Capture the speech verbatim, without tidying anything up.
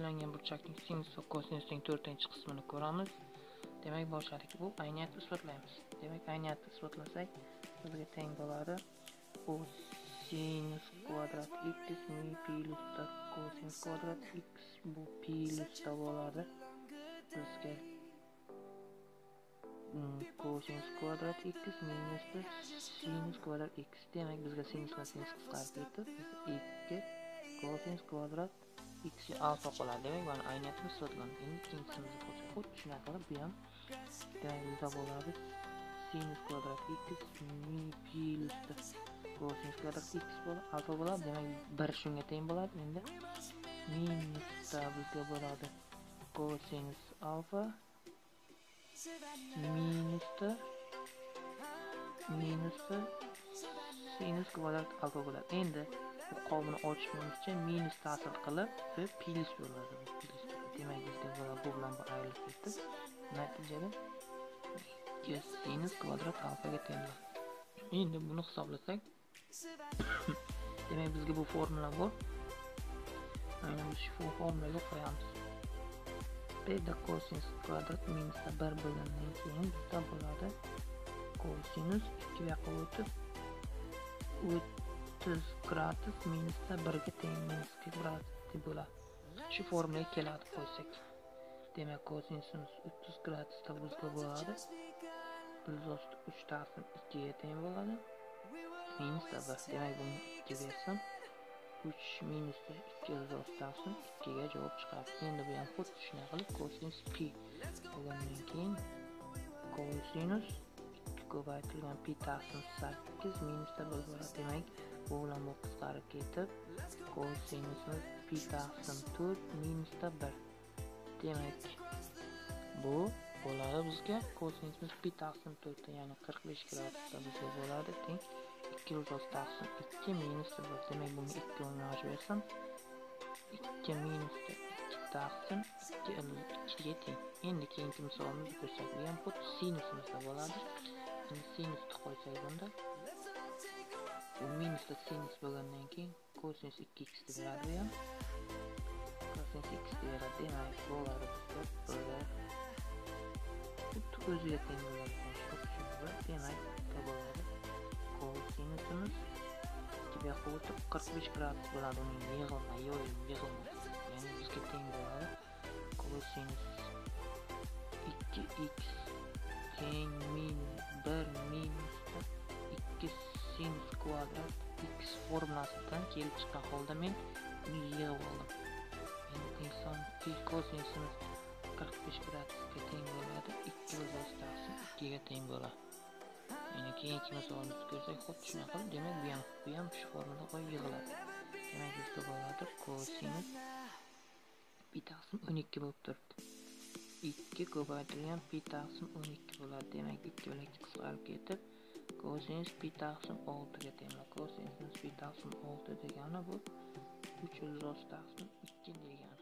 ushlangan burchakning sinus va kosinusning to'rtinchi qismini ko'ramiz. Demak, boshladik. Bu ayniyatni isbotlaymiz. Demak, ayniyatni isbotlasak, bizga teng bo'ladi cosinus kvadrat x mi plus cosinus kvadrat x. Bu plus da bo'ladi. Bizga cosinus kvadrat x minus sinus kvadrat x. Demak, bizga sinus va sinus qisqarib ketdi. ikki cosinus kvadrat x alfa qoladi. Demak, mana ayniyatimiz isbotlandi. Endi ikkinchisini ko'rsak, xuddi shunaqa qilib bu ham demak bizda bo'ladi sinus kvadrat x mi plus cosinus kvadrat x bo'ladi, alfa bo'ladi. Demak, bir shunga teng bo'ladi. Endi minusda bizga bo'ladi cosinus alfa minusda minusda sinus kvadrat alfa bo'ladi. Endi bu qovuni ochishimizcha minus ta'sir qilib ve plus bo'ladi. Demak, bizga bo'ladi bu bilan bu ayrilib ketdi. Natijada sinus kvadrat alfaga teng bo'ladi. Endi buni hisoblasak, demak bizga bu formula bor. Mana shu formulaga qo'yamiz. Bda cosinus kvadrat minus bir bo'lgandan keyin bizda bo'ladi cosinus ikki yoqqa o'tib o'ttiz gradus minus birga teng minus ikki gradus deb bo'ladi. Shu formulaga keladi qo'ysak. Demak, kosinusimiz o'ttiz gradusda bizga bo'ladi plus uch taqsim ikki ga teng bo'ladi minus bir. Demak, buni ikki bersam uch minus ikki taqsim ikki ga javob chiqadi. Endi bu ham xuddi shunday qilib cosinus pi bo'lgandan keyin cosinus ikki ko'paytirilgan pi taqsim sakkiz minus bir bo'ladi. Demak, bu bilan bu qisqarib ketib cosinusimiz pi taqsim to'rt minus bir. Demak, bu bo'ladi bizga cosinusimiz pi taqsim to'rt, ya'ni qirq besh gradusda bizga bo'ladi teng ikki taqsim ikki minus bir. Demak, buni ikki bilan yozib bersam ikki minus ikki taqsim ikki ga teng. Endi keyingi misolimizni ko'rsak, bu ham xuddi sinusimizda bo'ladi. Endi sinusni qo'ysak, bunda bu minusda sinus bo'lgandan keyin cosinus ikki x deb beradi. Bu ham cosinus x deb beradi. Demak, bo'ladi bizga böyle xuddi o'ziga teng bo'ladi. Demak, bu bo'ladi cosinusimiz ikki yoqqa o'tib qirq besh gradus bo'ladi. Uning yig'ilma, yo'yilma, yig'ilma. Ya'ni bizga teng bo'ladi cosinus ikki x teng min bir minus ikki sinus kvadrat x formulasidan kelib chiqqan holda men uni yig'ib oldim. Endi tengson pi cosinusimiz qirq besh gradusga teng bo'ladi. ikki taqsim ikki ga teng bo'ladi. Endi keyingi misolimizni ko'rsak, xuddi shunaqa. Demak, bu ham bu ham shu formulada qo'yib yig'iladi. Demak, bizda bo'ladi cosinus pi taqsim o'n ikki bo'lib turibdi. ikki ko'paytirilgan pi taqsim o'n ikki bo'ladi. Demak, ikki bilan ikki qisqarib ketib cosinus pi taqsim olti ga teng. Cosinus pi taqsim olti degani bu uch taqsim ikki degani.